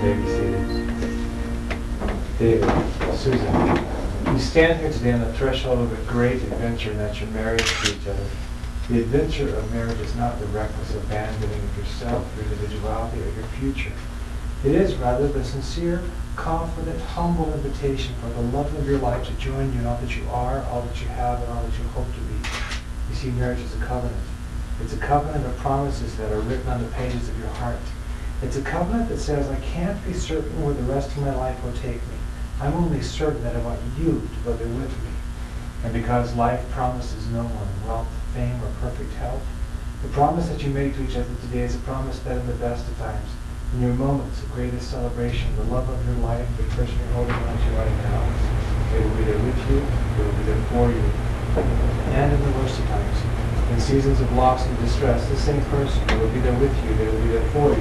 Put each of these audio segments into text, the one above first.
Baby seated. David, Susan, you stand here today on the threshold of a great adventure, and that's your marriage to each other. The adventure of marriage is not the reckless abandoning of yourself, your individuality, or your future. It is rather the sincere, confident, humble invitation for the love of your life to join you in all that you are, all that you have, and all that you hope to be. You see, marriage is a covenant. It's a covenant of promises that are written on the pages of your heart. It's a covenant that says, I can't be certain where the rest of my life will take me. I'm only certain that I want you to go there with me. And because life promises no one wealth, fame, or perfect health, the promise that you make to each other today is a promise that in the best of times, in your moments of greatest celebration, the love of your life, the person you're holding on to right now, they will be there with you, they will be there for you. And in the worst of times, in seasons of loss and distress, the same person will be there with you, they will be there for you.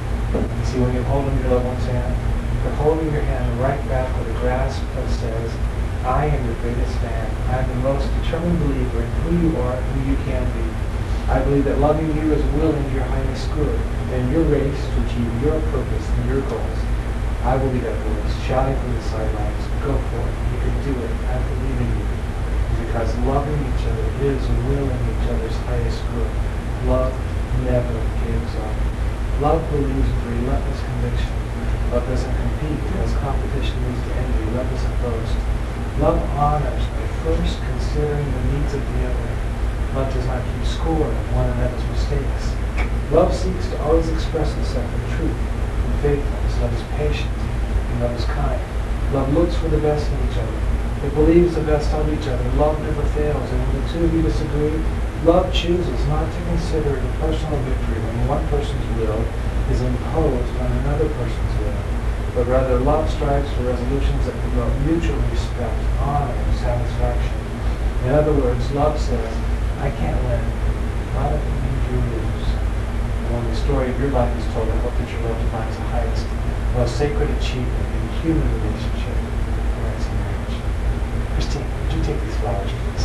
You see, when you're holding your loved one's hand, you're holding your hand right back with a grasp that says, I am your greatest fan. I am the most determined believer in who you are and who you can be. I believe that loving you is willing to your highest good. In your race to achieve your purpose and your goals, I will be that voice shouting from the sidelines, go for it, you can do it, I believe in you. Because loving each other is willing each other's highest good. Love never gives up. Love believes with relentless conviction. Love doesn't compete because competition leads to envy. Love doesn't boast. Love honors by first considering the needs of the other. Love does not keep score of one another's mistakes. Love seeks to always express itself in truth and faithfulness. Love is patient and love is kind. Love looks for the best in each other. It believes the best of each other. Love never fails. And when the two of you disagree, love chooses not to consider it a personal victory when one person's will is imposed on another person's will, but rather love strives for resolutions that promote mutual respect, honor, and satisfaction. In other words, love says, I can't win. Why don't you lose? And when the story of your life is told, I hope that your love defines the highest, most sacred achievement in human relationship, and that's marriage. Christine, would you take these flowers, please?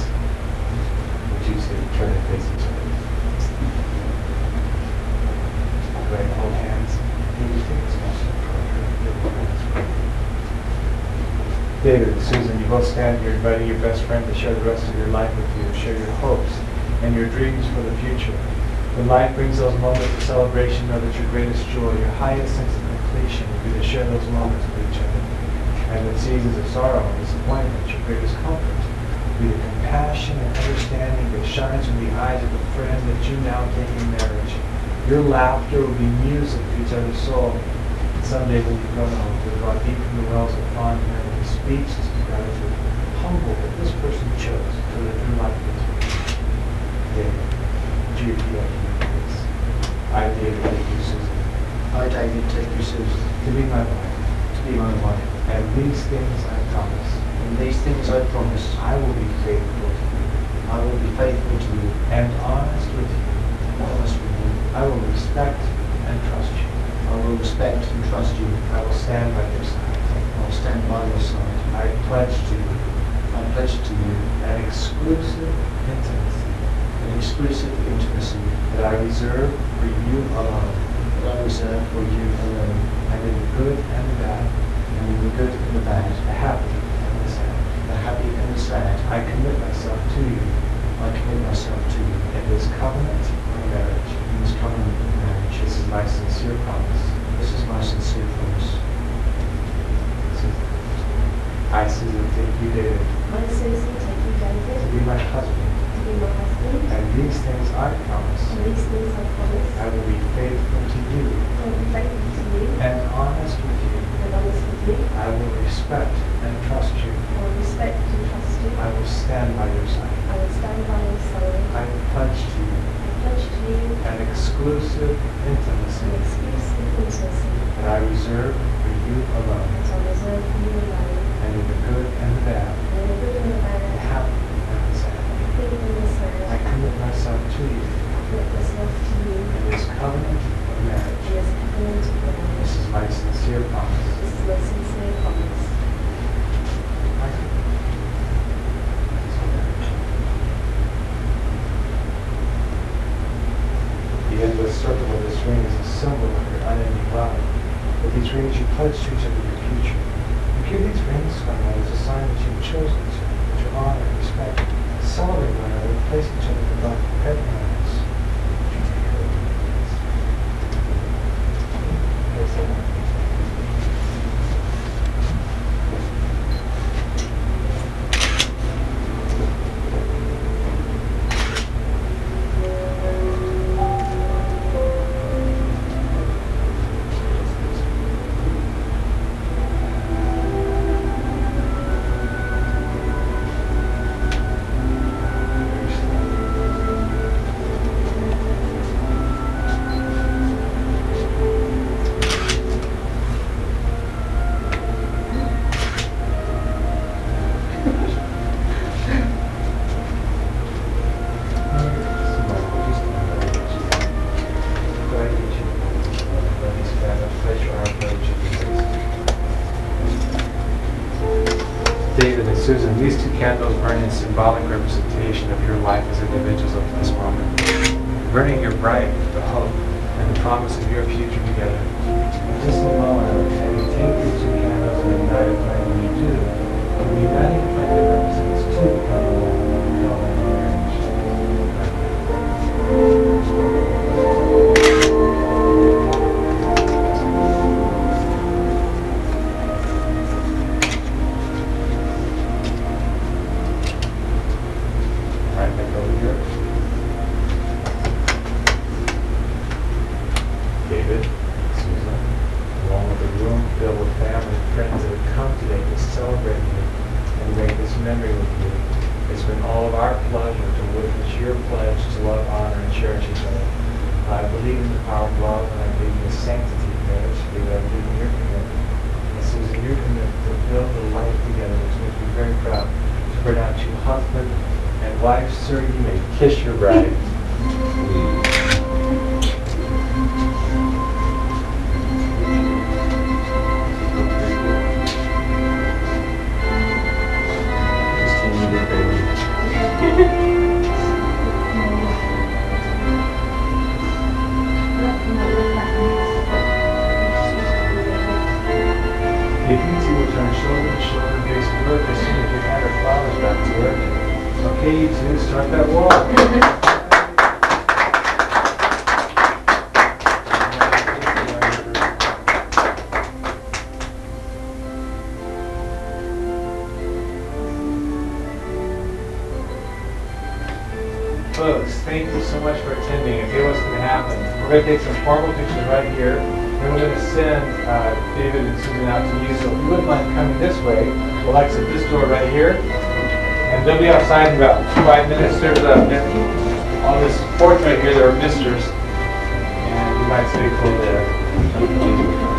Would you say, try to face each other? Go ahead and hold hands. Can you take this message? David and Susan, you both stand here inviting your best friend to share the rest of your life with you, share your hopes and your dreams for the future. When life brings those moments of celebration, know that your greatest joy, your highest sense of completion will be to share those moments with each other. And in seasons of sorrow and disappointment, your greatest comfort will be the compassion and understanding that shines from the eyes of the friend that you now take in marriage. Your laughter will be music to each other's soul. And someday when you go home, you'll draw deep from the wells of fond memory, speechless of gratitude, humble that this person chose to live your life with you. David, would you repeat after me, please? I, David, take you, Susan. I, David, take you, Susan. To be my wife. To be my wife. And these things I promise. And these things I promise. I will be faithful to you. I will be faithful to you. And honest with you. And honest with you. I will respect and trust you. I will respect and trust you. I will stand by your side. I will stand by your side. I pledge to you. I pledge to you An exclusive intimacy. an exclusive intimacy That I reserve for you alone. that I reserve for you alone. And in the good and the bad. And in the good and the bad. The happy and the sad. The happy and the sad. I commit myself to you. I commit myself to you. In this covenant of marriage. In this covenant of marriage. This is my sincere promise. This is my sincere promise. Susan. I, Susan, take you, David, I, Susan, take you, to David, be my husband. to be my husband, And these things I promise. and these things I promise. I will be faithful to you. I will be faithful to you, And honest with you. and honest with you. I will respect and trust you. I will respect and trust you. I will stand by your side. I will stand by your side. I pledge to you I pledge to you an exclusive intimacy an exclusive intimacy that I reserve for you alone. that I reserve for you alone, And in the good and the bad, and in the good and the the bad, happy and the sad, the good and the I sad. commit myself to you I commit myself to you in this covenant of marriage. in this covenant of marriage. This is my sincere promise. This is my sincere promise. The endless circle of this ring is a symbol of your unending love. With these rings you David and Susan, these two candles burn in symbolic representation of your life as individuals up to this moment, burning your bright with the hope and the promise of your future together. In just a moment, I would have you take these two candles and ignite a flame. When you do, the uniting flame that represents two become one. We call that marriage. David, Susan, along with a room filled with family and friends that have come today to celebrate you and make this memory with you. It's been all of our pleasure to witness your pledge to love, honor, and cherish each other. I believe in the power of love, and I believe in the sanctity of marriage. David, I believe in your commitment. And Susan, your commitment to build a life together, which makes me very proud to pronounce you husband and wife. Sir, you may kiss your bride. If you two will turn shoulder to shoulder facing Brooke as soon as you hand her flowers back to her. Okay, you two, start that walk. Folks, thank you so much for attending. And here's what's going to happen. We're going to take some formal pictures right here. Then we're going to send David and Susan out to you. So if you wouldn't mind coming this way, we'll exit this door right here. And they'll be outside in about 5 minutes. There's on this porch right here, there are misters. And you might stay cool there.